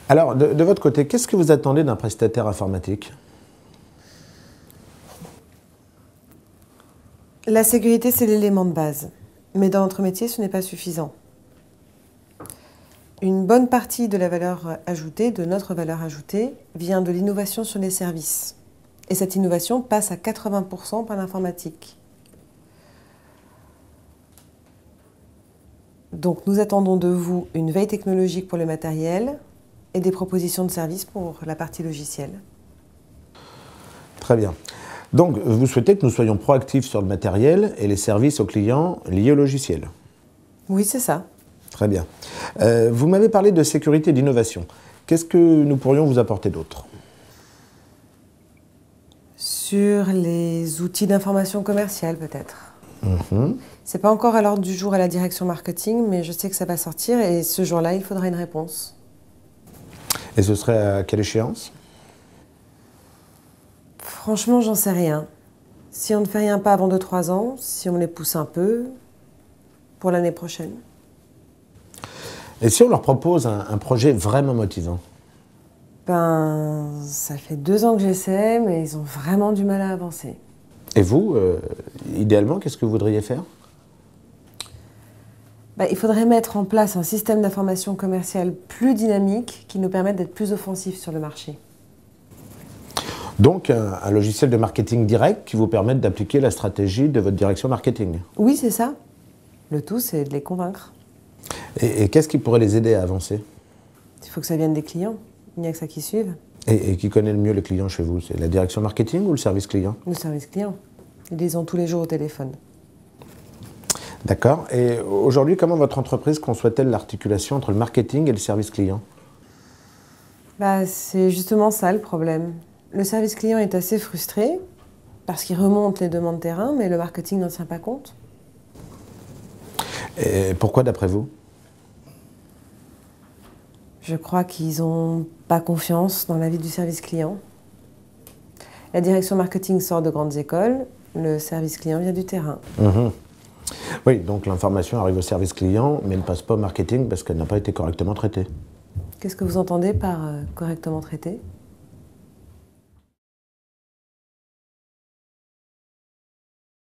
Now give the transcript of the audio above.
Alors, de votre côté, qu'est-ce que vous attendez d'un prestataire informatique? La sécurité, c'est l'élément de base. Mais dans notre métier, ce n'est pas suffisant. Une bonne partie de la valeur ajoutée, de notre valeur ajoutée, vient de l'innovation sur les services. Et cette innovation passe à 80% par l'informatique. Donc nous attendons de vous une veille technologique pour le matériel et des propositions de services pour la partie logicielle. Très bien. Donc, vous souhaitez que nous soyons proactifs sur le matériel et les services aux clients liés au logiciel? Oui, c'est ça. Très bien. Vous m'avez parlé de sécurité et d'innovation. Qu'est-ce que nous pourrions vous apporter d'autre? Sur les outils d'information commerciale, peut-être. Mhm. C'est pas encore à l'ordre du jour à la direction marketing, mais je sais que ça va sortir et ce jour-là, il faudra une réponse. Et ce serait à quelle échéance? Franchement, j'en sais rien. Si on ne fait rien pas avant 2-3 ans, si on les pousse un peu, pour l'année prochaine. Et si on leur propose un projet vraiment motivant? Ben, ça fait 2 ans que j'essaie, mais ils ont vraiment du mal à avancer. Et vous, idéalement, qu'est-ce que vous voudriez faire? Ben, il faudrait mettre en place un système d'information commerciale plus dynamique qui nous permette d'être plus offensifs sur le marché. Donc, un logiciel de marketing direct qui vous permette d'appliquer la stratégie de votre direction marketing. Oui, c'est ça. Le tout, c'est de les convaincre. Et qu'est-ce qui pourrait les aider à avancer? Il faut que ça vienne des clients. Il n'y a que ça qui suive. Et qui connaît le mieux les clients chez vous? C'est la direction marketing ou le service client? Le service client. Ils les ont tous les jours au téléphone. D'accord. Et aujourd'hui, comment votre entreprise conçoit-elle l'articulation entre le marketing et le service client? Bah, c'est justement ça le problème. Le service client est assez frustré parce qu'il remonte les demandes terrain, mais le marketing n'en tient pas compte. Et pourquoi d'après vous? Je crois qu'ils n'ont pas confiance dans l'avis du service client. La direction marketing sort de grandes écoles, le service client vient du terrain. Mhm. Oui, donc l'information arrive au service client, mais ne passe pas au marketing parce qu'elle n'a pas été correctement traitée. Qu'est-ce que vous entendez par correctement traité ?